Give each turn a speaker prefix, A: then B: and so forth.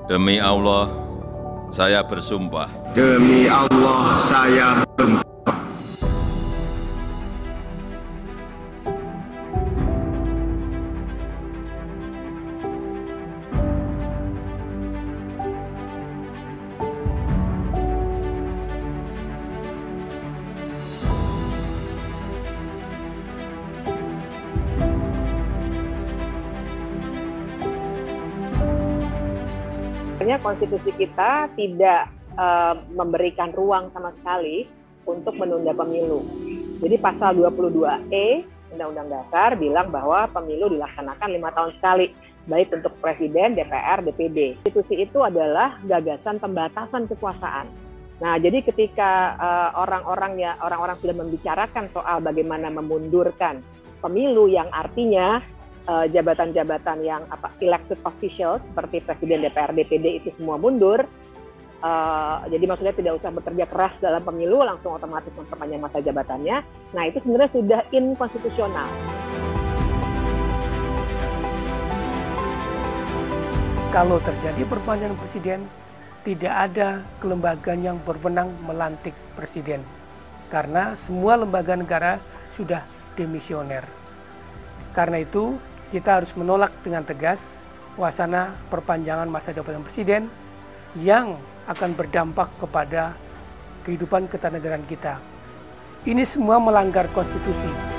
A: Demi Allah, saya bersumpah.
B: Demi Allah, saya bersumpah.
C: Konstitusi kita tidak memberikan ruang sama sekali untuk menunda pemilu. Jadi pasal 22E Undang-Undang Dasar bilang bahwa pemilu dilaksanakan 5 tahun sekali, baik untuk Presiden, DPR, DPD. Konstitusi itu adalah gagasan pembatasan kekuasaan. Nah, jadi ketika orang-orang sudah membicarakan soal bagaimana memundurkan pemilu yang artinya jabatan-jabatan yang elected official seperti Presiden, DPR, DPD itu semua mundur. Jadi maksudnya tidak usah bekerja keras dalam pemilu, langsung otomatis memperpanjang masa jabatannya. Nah, itu sebenarnya sudah inkonstitusional.
D: Kalau terjadi perpanjangan presiden, tidak ada kelembagaan yang berwenang melantik presiden. Karena semua lembaga negara sudah demisioner. Karena itu, kita harus menolak dengan tegas wacana perpanjangan masa jabatan presiden yang akan berdampak kepada kehidupan ketatanegaraan kita. Ini semua melanggar konstitusi.